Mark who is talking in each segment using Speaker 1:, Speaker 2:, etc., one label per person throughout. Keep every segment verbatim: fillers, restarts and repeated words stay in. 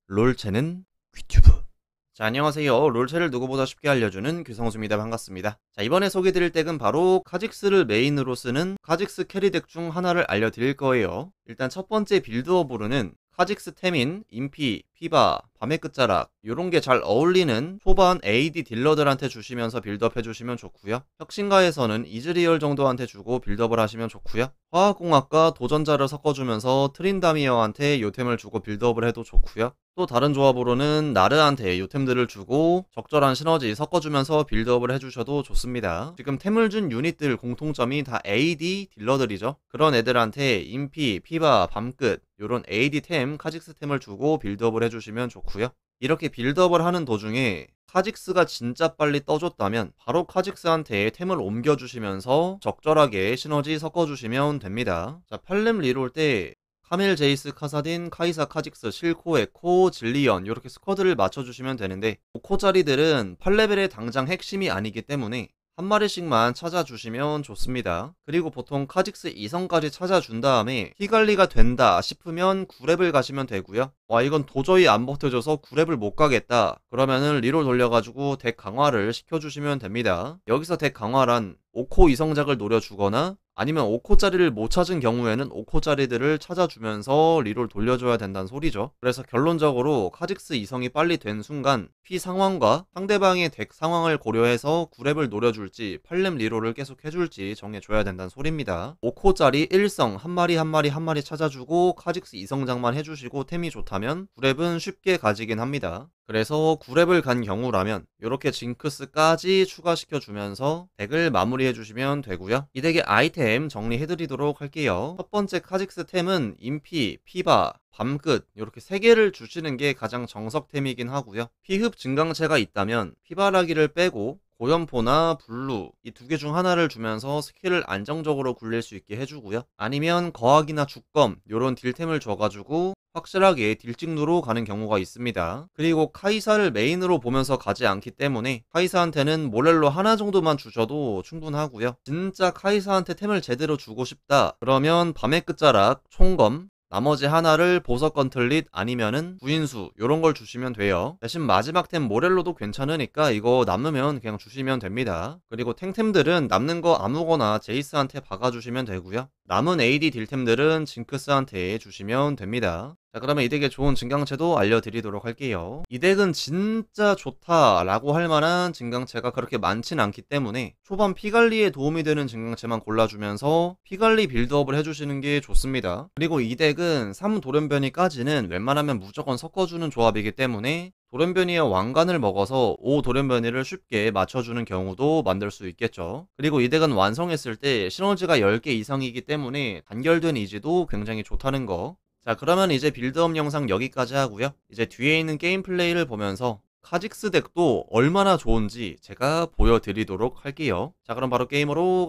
Speaker 1: 롤체는 퀴튜브. 자, 안녕하세요. 롤체를 누구보다 쉽게 알려주는 규성수입니다. 반갑습니다. 자, 이번에 소개드릴 덱은 바로 카직스를 메인으로 쓰는 카직스 캐리덱 중 하나를 알려드릴 거예요. 일단 첫 번째 빌드업으로는 카직스 템인 인피, 피바, 밤의 끝자락 요런게 잘 어울리는 초반 에이디 딜러들한테 주시면서 빌드업 해주시면 좋고요. 혁신가에서는 이즈리얼 정도한테 주고 빌드업을 하시면 좋고요. 화학공학과 도전자를 섞어주면서 트린다미어한테 요템을 주고 빌드업을 해도 좋고요. 또 다른 조합으로는 나르한테 요템들을 주고 적절한 시너지 섞어주면서 빌드업을 해주셔도 좋습니다. 지금 템을 준 유닛들 공통점이 다 에이디 딜러들이죠. 그런 애들한테 인피, 피바, 밤끝 요런 에이디 템, 카직스 템을 주고 빌드업을 해주시면 좋고요. 이렇게 빌드업을 하는 도중에 카직스가 진짜 빨리 떠줬다면 바로 카직스한테 템을 옮겨주시면서 적절하게 시너지 섞어주시면 됩니다. 자, 팔 렙 리롤 때 카멜, 제이스, 카사딘, 카이사, 카직스, 실코, 에코, 질리언 이렇게 스쿼드를 맞춰주시면 되는데 오 코짜리들은 팔 레벨의 당장 핵심이 아니기 때문에 한 마리씩만 찾아주시면 좋습니다. 그리고 보통 카직스 이성까지 찾아준 다음에 피관리가 된다 싶으면 구 렙을 가시면 되고요. 와, 이건 도저히 안 버텨져서 구 렙을 못 가겠다 그러면은 리롤 돌려가지고 덱 강화를 시켜주시면 됩니다. 여기서 덱 강화란 오 코 이성작을 노려주거나 아니면 오 코짜리를 못 찾은 경우에는 오 코짜리들을 찾아주면서 리롤 돌려줘야 된다는 소리죠. 그래서 결론적으로 카직스 이성이 빨리 된 순간 피 상황과 상대방의 덱 상황을 고려해서 구 렙을 노려줄지 팔 렙 리롤을 계속 해줄지 정해줘야 된다는 소리입니다. 오 코짜리 일 성 한 마리 한 마리 한 마리 찾아주고 카직스 이성작만 해주시고 템이 좋다면 구 렙은 쉽게 가지긴 합니다. 그래서 구 렙을 간 경우라면 이렇게 징크스까지 추가시켜주면서 덱을 마무리해주시면 되고요. 이 덱의 아이템 정리해드리도록 할게요. 첫 번째 카직스 템은 인피, 피바, 밤끝 이렇게 세 개를 주시는 게 가장 정석템이긴 하고요. 피흡 증강체가 있다면 피바라기를 빼고 고연포나 블루 이 두 개 중 하나를 주면서 스킬을 안정적으로 굴릴 수 있게 해주고요. 아니면 거학이나 죽검 요런 딜템을 줘가지고 확실하게 딜찍누로 가는 경우가 있습니다. 그리고 카이사를 메인으로 보면서 가지 않기 때문에 카이사한테는 모렐로 하나 정도만 주셔도 충분하고요. 진짜 카이사한테 템을 제대로 주고 싶다 그러면 밤의 끝자락, 총검 나머지 하나를 보석 건틀릿 아니면은 구인수 요런 걸 주시면 돼요. 대신 마지막 템 모렐로도 괜찮으니까 이거 남으면 그냥 주시면 됩니다. 그리고 탱템들은 남는 거 아무거나 제이스한테 박아주시면 되고요. 남은 에이디 딜템들은 징크스한테 주시면 됩니다. 자, 그러면 이 덱의 좋은 증강체도 알려드리도록 할게요. 이 덱은 진짜 좋다라고 할 만한 증강체가 그렇게 많진 않기 때문에 초반 피관리에 도움이 되는 증강체만 골라주면서 피관리 빌드업을 해주시는 게 좋습니다. 그리고 이 덱은 삼 돌연변이까지는 웬만하면 무조건 섞어주는 조합이기 때문에 돌연변이의 왕관을 먹어서 오 돌연변이를 쉽게 맞춰주는 경우도 만들 수 있겠죠. 그리고 이 덱은 완성했을 때 시너지가 열 개 이상이기 때문에 단결된 이지도 굉장히 좋다는 거. 자, 그러면 이제 빌드업 영상 여기까지 하고요. 이제 뒤에 있는 게임 플레이를 보면서 카직스 덱도 얼마나 좋은지 제가 보여드리도록 할게요. 자, 그럼 바로 게임으로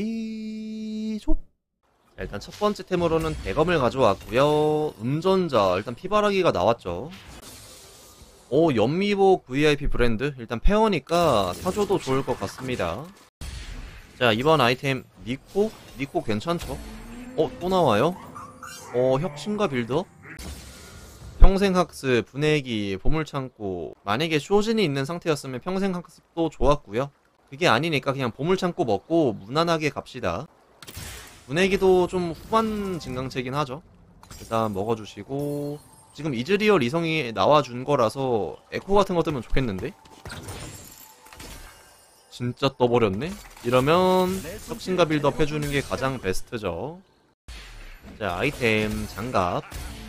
Speaker 1: 가시죠. 자, 일단 첫 번째 템으로는 대검을 가져왔고요. 음전자 일단 피바라기가 나왔죠. 오, 연미복 브이아이피 브랜드 일단 페어니까 사줘도 좋을 것 같습니다. 자, 이번 아이템 니코? 니코 괜찮죠? 어, 또 나와요? 어, 혁신가 빌드업? 평생학습, 분해기, 보물창고 만약에 쇼진이 있는 상태였으면 평생학습도 좋았고요. 그게 아니니까 그냥 보물창고 먹고 무난하게 갑시다. 분해기도 좀 후반 증강체긴 하죠. 일단 먹어주시고 지금 이즈리얼 이성이 나와준 거라서 에코 같은 거 뜨면 좋겠는데? 진짜 떠버렸네? 이러면 혁신가 빌드업 해주는 게 가장 베스트죠. 자, 아이템 장갑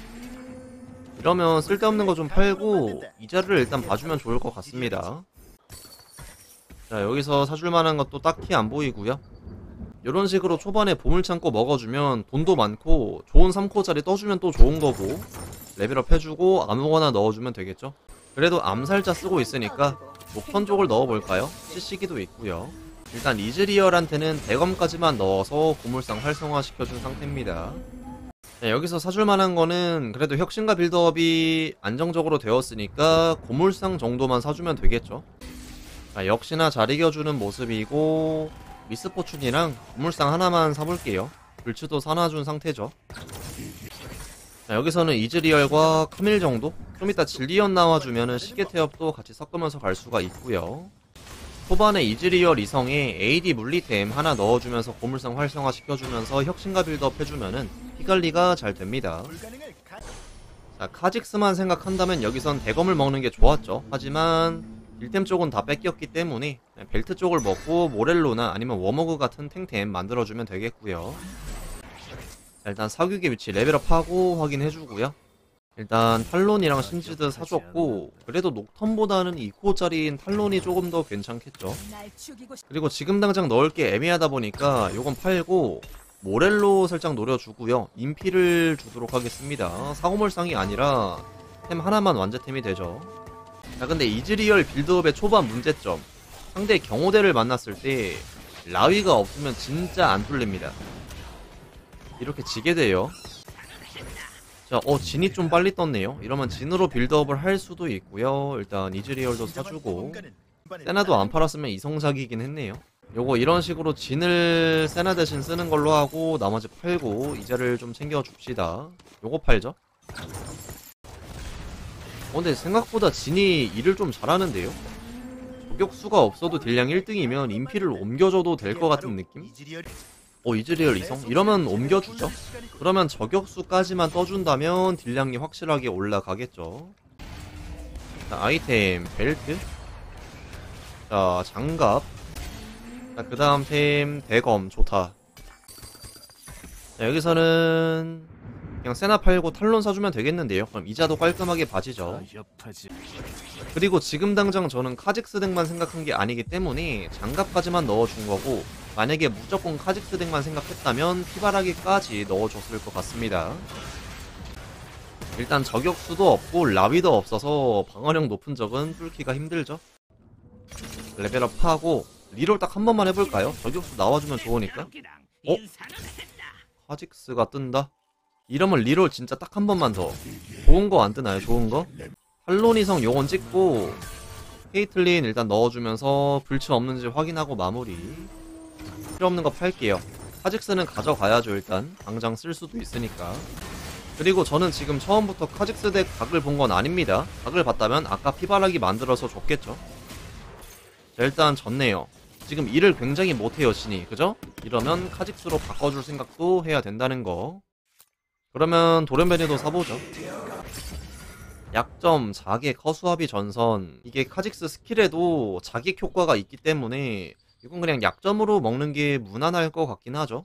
Speaker 1: 이러면 쓸데없는 거 좀 팔고 이자를 일단 봐주면 좋을 것 같습니다. 자, 여기서 사줄만한 것도 딱히 안 보이고요. 이런 식으로 초반에 보물창고 먹어주면 돈도 많고 좋은 삼 코짜리 떠주면 또 좋은 거고 레벨업 해주고 아무거나 넣어주면 되겠죠. 그래도 암살자 쓰고 있으니까 목선 쪽을 넣어볼까요? 씨씨기도 있고요. 일단 이즈리얼한테는 대검까지만 넣어서 고물상 활성화시켜준 상태입니다. 자, 여기서 사줄만한 거는 그래도 혁신가 빌드업이 안정적으로 되었으니까 고물상 정도만 사주면 되겠죠. 자, 역시나 잘 이겨주는 모습이고 미스포춘이랑 고물상 하나만 사볼게요. 불츠도 사놔준 상태죠. 자, 여기서는 이즈리얼과 카밀 정도? 좀 이따 질리언 나와주면은 시계 태엽도 같이 섞으면서 갈 수가 있고요. 초반에 이즈리얼 이성에 에이디 물리템 하나 넣어주면서 고물상 활성화 시켜주면서 혁신가 빌드업 해주면은 피관리가 잘 됩니다. 자, 카직스만 생각한다면 여기선 대검을 먹는 게 좋았죠. 하지만 딜템 쪽은 다 뺏겼기 때문에 벨트 쪽을 먹고 모렐로나 아니면 워머그 같은 탱템 만들어주면 되겠고요. 자, 일단 사격의 위치 레벨업하고 확인해주고요. 일단 탈론이랑 신지드 사줬고, 그래도 녹턴보다는 이 코어짜리인 탈론이 조금 더 괜찮겠죠. 그리고 지금 당장 넣을 게 애매하다 보니까 요건 팔고 모렐로 살짝 노려주고요. 인피를 주도록 하겠습니다. 사고물상이 아니라 템 하나만 완제템이 되죠. 자, 근데 이즈리얼 빌드업의 초반 문제점, 상대 경호대를 만났을 때 라위가 없으면 진짜 안 뚫립니다. 이렇게 지게 돼요. 자, 어, 진이 좀 빨리 떴네요. 이러면 진으로 빌드업을 할 수도 있고요. 일단 이즈리얼도 사주고, 세나도 안 팔았으면 이성작이긴 했네요. 요거 이런 식으로 진을 세나 대신 쓰는 걸로 하고 나머지 팔고 이자를 좀 챙겨줍시다. 요거 팔죠. 어, 근데 생각보다 진이 일을 좀 잘하는데요? 저격수가 없어도 딜량 일 등이면 인피를 옮겨줘도 될 것 같은 느낌? 어, 이즈리얼 이성? 이러면 옮겨주죠? 그러면 저격수까지만 떠준다면 딜량이 확실하게 올라가겠죠. 자, 아이템, 벨트. 자, 장갑. 자, 그 다음 템, 대검. 좋다. 자, 여기서는 그냥 세나 팔고 탈론 사주면 되겠는데요. 그럼 이자도 깔끔하게 봐지죠. 그리고 지금 당장 저는 카직스 덱만 생각한 게 아니기 때문에 장갑까지만 넣어준 거고, 만약에 무조건 카직스 덱만 생각했다면 피바라기까지 넣어줬을 것 같습니다. 일단 저격수도 없고 라위도 없어서 방어력 높은 적은 뚫기가 힘들죠. 레벨업하고 리롤 딱 한 번만 해볼까요? 저격수 나와주면 좋으니까. 어? 카직스가 뜬다? 이러면 리롤 진짜 딱 한 번만 더. 좋은 거 안 뜨나요? 좋은 거? 탈론이성 요건 찍고 케이틀린 일단 넣어주면서 불치 없는지 확인하고 마무리. 필요 없는 거 팔게요. 카직스는 가져가야죠. 일단 당장 쓸 수도 있으니까. 그리고 저는 지금 처음부터 카직스 덱 각을 본 건 아닙니다. 각을 봤다면 아까 피바라기 만들어서 줬겠죠. 자, 일단 졌네요. 지금 일을 굉장히 못해요, 신이. 그죠? 이러면 카직스로 바꿔줄 생각도 해야 된다는 거. 그러면 도련변이도 사보죠. 약점, 자객, 허수아비 전선. 이게 카직스 스킬에도 자객 효과가 있기 때문에 이건 그냥 약점으로 먹는 게 무난할 것 같긴 하죠.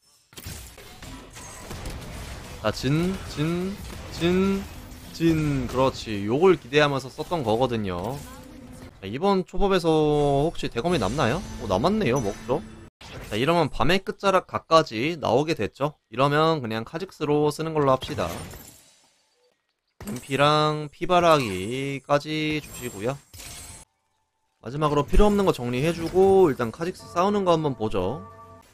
Speaker 1: 자, 진, 진, 진, 진. 그렇지. 요걸 기대하면서 썼던 거거든요. 자, 이번 초밥에서 혹시 대검이 남나요? 어, 남았네요. 먹죠. 자, 이러면 밤의 끝자락 각까지 나오게 됐죠. 이러면 그냥 카직스로 쓰는 걸로 합시다. 인피랑 피바라기까지 주시고요. 마지막으로 필요없는 거 정리해주고 일단 카직스 싸우는 거 한번 보죠.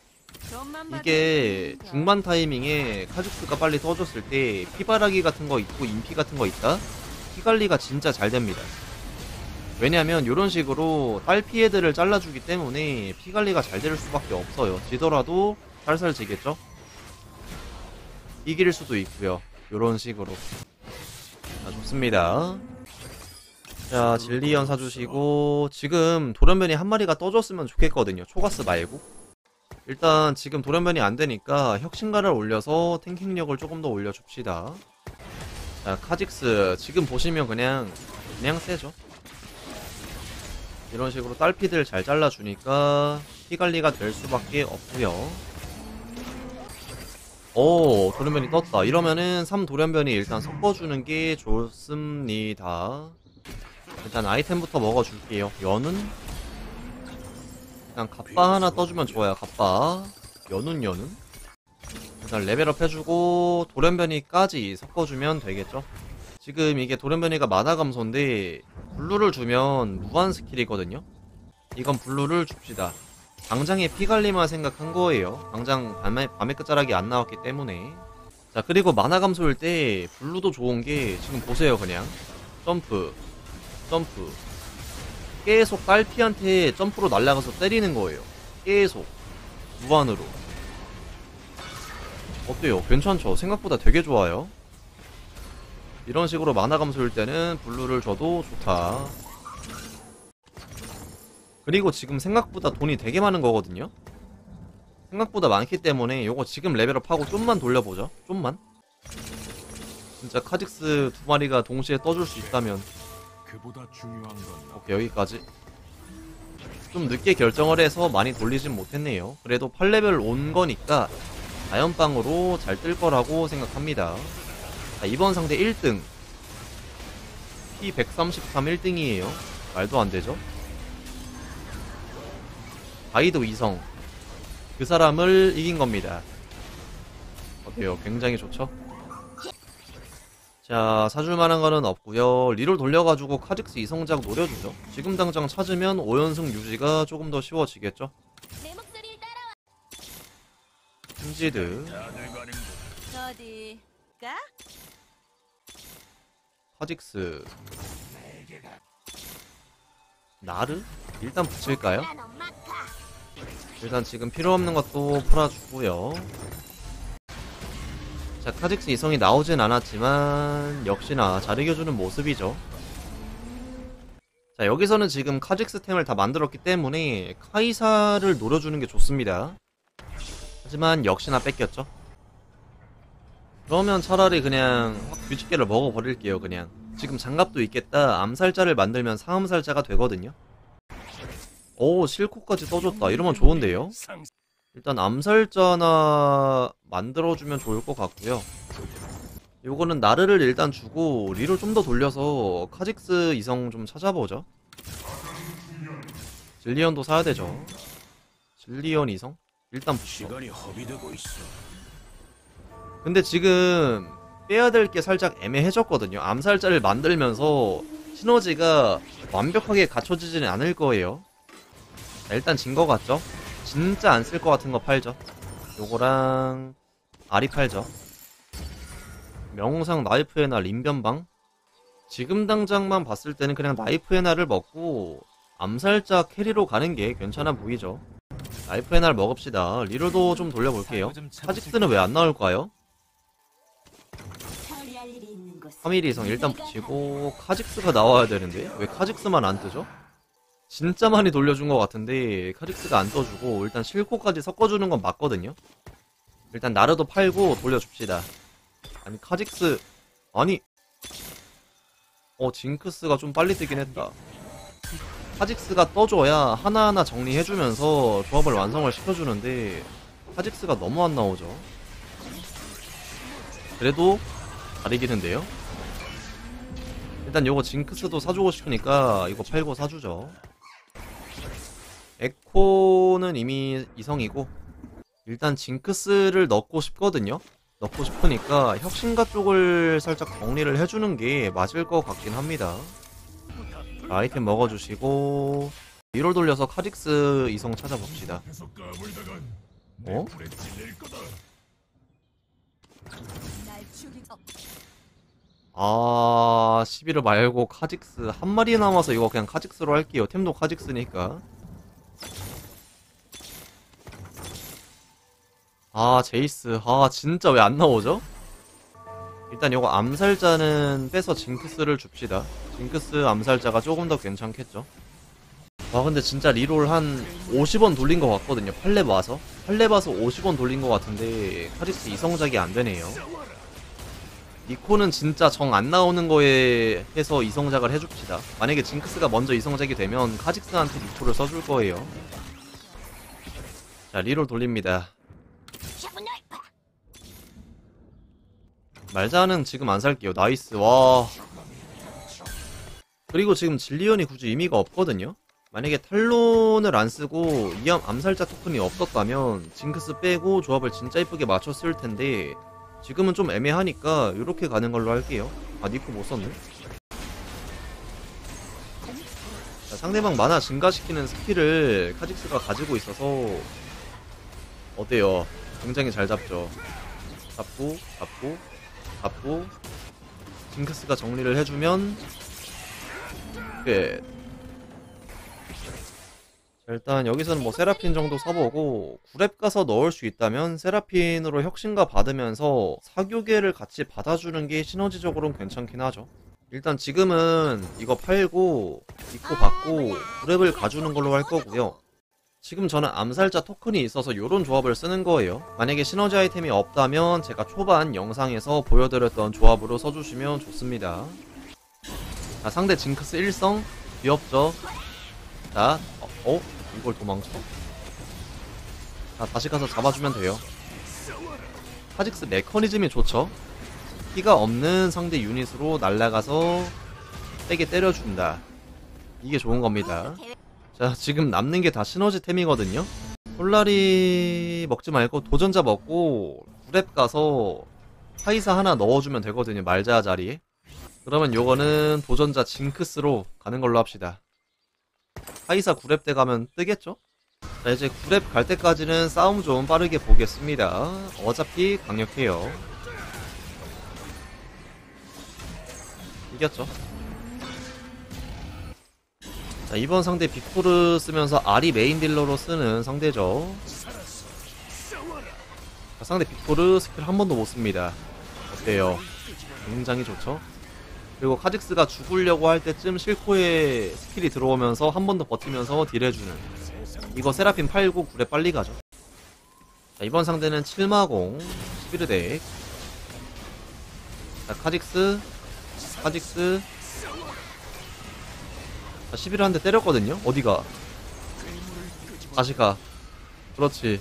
Speaker 1: 이게 중반 타이밍에 카직스가 빨리 떠줬을 때 피바라기 같은 거 있고 인피 같은 거 있다? 피관리가 진짜 잘 됩니다. 왜냐면 이런 식으로 딸피 애들을 잘라주기 때문에 피관리가 잘 될 수밖에 없어요. 지더라도 살살 지겠죠? 이길 수도 있고요. 이런 식으로. 자, 좋습니다. 자, 질리언 사주시고 지금 돌연변이 한 마리가 떠줬으면 좋겠거든요. 초가스 말고. 일단 지금 돌연변이 안되니까 혁신가를 올려서 탱킹력을 조금 더 올려줍시다. 자, 카직스 지금 보시면 그냥 그냥 세죠. 이런 식으로 딸피들 잘 잘라주니까 피관리가 될 수밖에 없고요. 오, 돌연변이 떴다. 이러면은 삼 돌연변이 일단 섞어주는 게 좋습니다. 일단 아이템부터 먹어줄게요. 연운? 일단 갑바 하나 떠주면 좋아요. 갑바. 연운 연운? 일단 레벨업 해주고 돌연변이까지 섞어주면 되겠죠. 지금 이게 돌연변이가 마나 감소인데 블루를 주면 무한 스킬이거든요. 이건 블루를 줍시다. 당장의 피관리만 생각한 거예요. 당장 밤의, 밤의 끝자락이 안 나왔기 때문에. 자, 그리고 마나 감소일 때 블루도 좋은 게 지금 보세요. 그냥 점프 점프 계속 딸피한테 점프로 날아가서 때리는 거예요. 계속 무한으로. 어때요? 괜찮죠? 생각보다 되게 좋아요. 이런 식으로 만화 감소일 때는 블루를 줘도 좋다. 그리고 지금 생각보다 돈이 되게 많은 거거든요. 생각보다 많기 때문에 요거 지금 레벨업하고 좀만 돌려보죠. 좀만. 진짜 카직스 두 마리가 동시에 떠줄 수 있다면.
Speaker 2: 그보다 중요한 건
Speaker 1: 오케이, 여기까지. 좀 늦게 결정을 해서 많이 돌리진 못했네요. 그래도 팔 레벨 온 거니까 자연빵으로 잘 뜰 거라고 생각합니다. 자, 이번 상대 일 등 피 백삼십삼 일 등이에요 말도 안되죠. 가이도 이성, 그 사람을 이긴 겁니다. 어때요? 굉장히 좋죠? 자, 사줄만한 거는 없고요. 리롤 돌려가지고 카직스 이성작 노려주죠. 지금 당장 찾으면 오 연승 유지가 조금 더 쉬워지겠죠? 힘지드,
Speaker 3: 어디가?
Speaker 1: 카직스, 나르? 일단 붙일까요? 일단 지금 필요없는 것도 풀어주고요. 자, 카직스 이성이 나오진 않았지만 역시나 잘 이겨주는 모습이죠. 자, 여기서는 지금 카직스 템을 다 만들었기 때문에 카이사를 노려주는 게 좋습니다. 하지만 역시나 뺏겼죠. 그러면 차라리 그냥 확 뒤집개를 먹어버릴게요. 그냥 지금 장갑도 있겠다. 암살자를 만들면 상암살자가 되거든요. 오, 실코까지 떠줬다. 이러면 좋은데요. 일단 암살자나 만들어주면 좋을 것 같고요. 요거는 나르를 일단 주고 리를 좀 더 돌려서 카직스 이성 좀 찾아보죠. 질리언도 사야 되죠. 질리언 이성? 일단 붙여.
Speaker 2: 시간이 허비되고 있어.
Speaker 1: 근데 지금 빼야 될 게 살짝 애매해졌거든요. 암살자를 만들면서 시너지가 완벽하게 갖춰지지는 않을 거예요. 자, 일단 진 거 같죠? 진짜 안 쓸 것 같은 거 팔죠. 요거랑 아리 팔죠. 명상 나이프의 날 인변방? 지금 당장만 봤을 때는 그냥 나이프의 날을 먹고 암살자 캐리로 가는 게 괜찮아 보이죠. 나이프의 날 먹읍시다. 리로도 좀 돌려볼게요. 카직스는 왜 안 나올까요? 삼 일 이성 일단 붙이고 카직스가 나와야 되는데 왜 카직스만 안 뜨죠? 진짜 많이 돌려준 것 같은데 카직스가 안 떠주고 일단 실코까지 섞어주는 건 맞거든요. 일단 나르도 팔고 돌려줍시다. 아니 카직스 아니 어 징크스가 좀 빨리 뜨긴 했다. 카직스가 떠줘야 하나하나 정리해주면서 조합을 완성을 시켜주는데 카직스가 너무 안 나오죠. 그래도 잘 이기는데요. 일단 요거 징크스도 사주고 싶으니까 이거 팔고 사주죠. 에코는 이미 이성이고 일단 징크스를 넣고 싶거든요. 넣고 싶으니까 혁신가 쪽을 살짝 정리를 해주는 게 맞을 것 같긴 합니다. 아이템 먹어주시고 리롤 돌려서 카직스 이성 찾아봅시다. 어? 아... 십일을 말고 카직스 한 마리 남아서 이거 그냥 카직스로 할게요. 템도 카직스니까. 아 제이스 아 진짜 왜 안 나오죠? 일단 요거 암살자는 빼서 징크스를 줍시다. 징크스 암살자가 조금 더 괜찮겠죠. 와 근데 진짜 리롤 한 오십 원 돌린 것 같거든요. 팔 렙 와서 팔 렙 와서 오십 원 돌린 것 같은데 카직스 이성작이 안 되네요. 니코는 진짜 정 안 나오는 거에 해서 이성작을 해줍시다. 만약에 징크스가 먼저 이성작이 되면 카직스한테 니코를 써줄 거예요. 자 리롤 돌립니다. 말자는 지금 안 살게요. 나이스. 와. 그리고 지금 질리언이 굳이 의미가 없거든요. 만약에 탈론을 안 쓰고 이 암살자 토큰이 없었다면 징크스 빼고 조합을 진짜 이쁘게 맞췄을 텐데 지금은 좀 애매하니까 이렇게 가는 걸로 할게요. 아 니코 못 썼네. 자, 상대방 만화 증가시키는 스킬을 카직스가 가지고 있어서 어때요? 굉장히 잘 잡죠. 잡고 잡고 잡고 징크스가 정리를 해주면 끝. 일단 여기서는 뭐 세라핀 정도 써보고 구렙 가서 넣을 수 있다면 세라핀으로 혁신가 받으면서 사교계를 같이 받아주는 게 시너지적으로는 괜찮긴 하죠. 일단 지금은 이거 팔고 입고 받고 구렙을 가주는 걸로 할 거고요. 지금 저는 암살자 토큰이 있어서 요런 조합을 쓰는 거예요. 만약에 시너지 아이템이 없다면 제가 초반 영상에서 보여드렸던 조합으로 써주시면 좋습니다. 자, 상대 징크스 일성 귀엽죠? 자, 어? 어? 이걸 도망쳐? 자, 다시 가서 잡아주면 돼요. 카직스 메커니즘이 좋죠? 피가 없는 상대 유닛으로 날아가서 세게 때려준다. 이게 좋은 겁니다. 자, 지금 남는 게 다 시너지 템이거든요? 폴라리 먹지 말고 도전자 먹고 구렙 가서 카이사 하나 넣어주면 되거든요, 말자 자리에. 그러면 요거는 도전자 징크스로 가는 걸로 합시다. 카이사 구렙 때 가면 뜨겠죠? 자, 이제 구렙 갈 때까지는 싸움 좀 빠르게 보겠습니다. 어차피 강력해요. 이겼죠? 자, 이번 상대 빅토르 쓰면서 아리 메인 딜러로 쓰는 상대죠. 자, 상대 빅토르 스킬 한 번도 못 씁니다. 어때요? 굉장히 좋죠? 그리고 카직스가 죽으려고 할 때쯤 실코에 스킬이 들어오면서 한 번 더 버티면서 딜해주는, 이거 세라핀 팔고 굴에 빨리 가죠. 자, 이번 상대는 칠마공 십일 덱. 자, 카직스 카직스 자, 십일 한 대 때렸거든요? 어디가? 다시 가. 그렇지.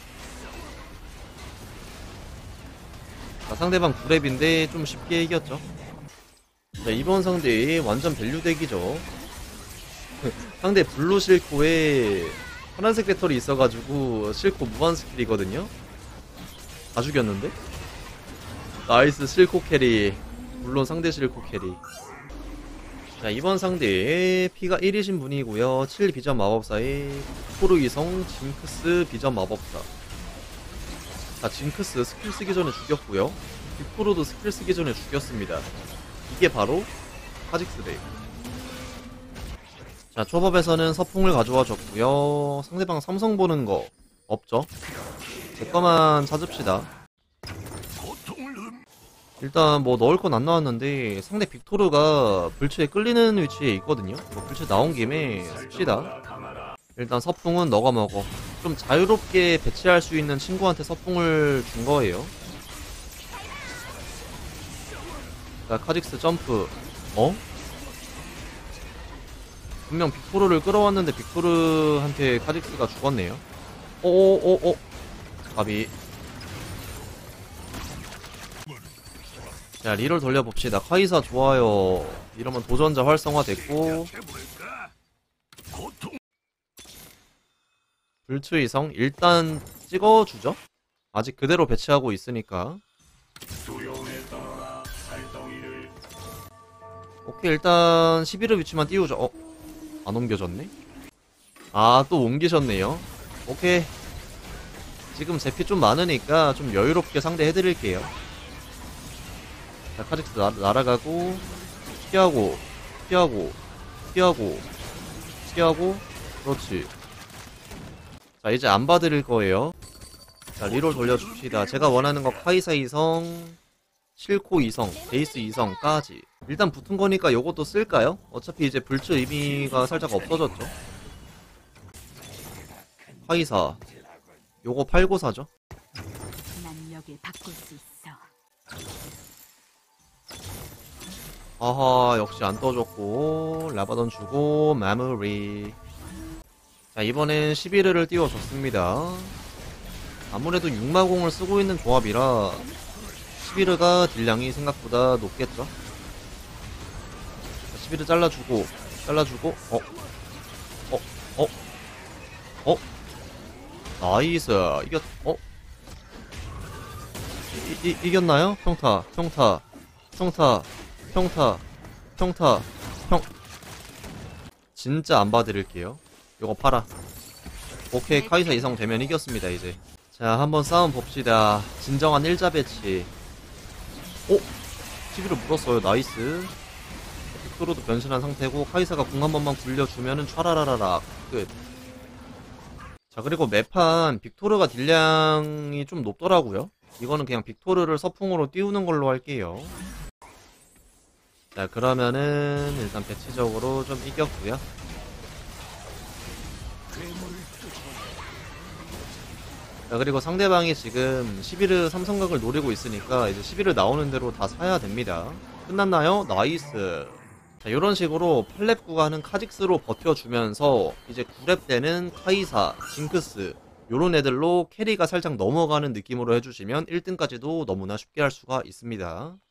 Speaker 1: 자, 상대방 구렙인데 좀 쉽게 이겼죠. 자, 이번 상대 완전 밸류 덱이죠. 상대 블루 실코에 파란색 배터리 있어가지고 실코 무한 스킬이거든요? 다 죽였는데? 나이스 실코 캐리. 물론 상대 실코 캐리. 자, 이번 상대 피가 일이신 분이고요. 칠 비전 마법사에 포르 이성 징크스 비전 마법사. 자, 징크스 스킬 쓰기 전에 죽였고요. 빅토르도 스킬 쓰기 전에 죽였습니다. 이게 바로 카직스 덱. 자, 초밥에서는 서풍을 가져와 줬고요. 상대방 삼성 보는 거 없죠? 제 거만 찾읍시다. 일단 뭐 넣을 건 안 나왔는데 상대 빅토르가 불치에 끌리는 위치에 있거든요. 이거 불치 나온 김에 씁시다. 일단 서풍은 너가 먹어. 좀 자유롭게 배치할 수 있는 친구한테 서풍을 준 거예요. 자, 카직스 점프. 어? 분명 빅토르를 끌어왔는데 빅토르한테 카직스가 죽었네요. 오오오오 가비. 자, 리를 돌려봅시다. 카이사 좋아요. 이러면 도전자 활성화 됐고, 불추이성 일단 찍어주죠? 아직 그대로 배치하고 있으니까. 오케이, 일단 십일 호 위치만 띄우죠. 어? 안 옮겨졌네? 아, 또 옮기셨네요. 오케이. 지금 제 피 좀 많으니까 좀 여유롭게 상대해드릴게요. 자, 카직스 나, 날아가고 피하고 피하고 피하고 피하고. 그렇지. 자, 이제 안 봐드릴 거예요. 자, 리롤 돌려줍시다. 제가 원하는 거 카이사 이성, 실코 이성, 베이스 이성까지 일단 붙은 거니까 요것도 쓸까요? 어차피 이제 불츠 의미가 살짝 없어졌죠. 카이사 요거 팔고 사죠.
Speaker 3: 난 여길 바꿀 수 있어.
Speaker 1: 아하, 역시 안 떠줬고 라바던 주고 마무리. 자, 이번엔 십일 회를 띄워줬습니다. 아무래도 육마공을 쓰고 있는 조합이라 십일 회가 딜량이 생각보다 높겠죠. 자, 십일 회 잘라주고 잘라주고 어? 어? 어? 어? 나이스. 이겼.. 어? 이, 이, 이겼나요? 평타 평타 평타 평타 평타 평.. 진짜 안 봐드릴게요. 요거 팔아. 오케이, 카이사 이성 되면 이겼습니다. 이제 자, 한번 싸움 봅시다. 진정한 일자 배치. 오! 십일을 물었어요. 나이스. 빅토르도 변신한 상태고 카이사가 궁 한 번만 굴려주면은 촤라라라락 끝. 자, 그리고 매판 빅토르가 딜량이 좀 높더라고요. 이거는 그냥 빅토르를 서풍으로 띄우는 걸로 할게요. 자, 그러면은 일단 배치적으로 좀 이겼고요. 자, 그리고 상대방이 지금 십일 삼성각을 노리고 있으니까 이제 십일 나오는 대로 다 사야 됩니다. 끝났나요? 나이스. 자, 요런 식으로 팔 렙 구간은 카직스로 버텨주면서 이제 구 렙 때는 카이사, 징크스 요런 애들로 캐리가 살짝 넘어가는 느낌으로 해주시면 일 등까지도 너무나 쉽게 할 수가 있습니다.